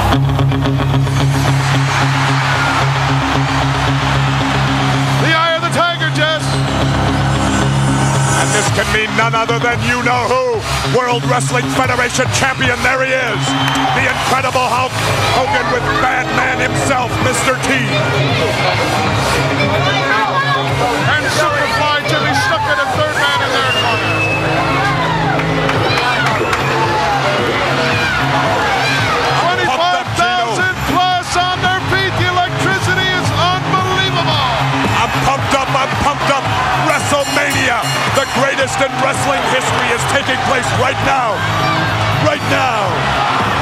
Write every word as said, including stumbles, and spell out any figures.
The eye of the tiger, Jess. And this can mean none other than you-know-who. World Wrestling Federation champion, there he is. The Incredible Hulk Hogan with Bad Man himself, Mister T. And Superfly Jimmy Snuka, the third man in their corner. twenty-five thousand plus on their feet. The electricity is unbelievable. I'm pumped up, I'm pumped up. WrestleMania, the greatest in wrestling history, is taking place right now. Right now.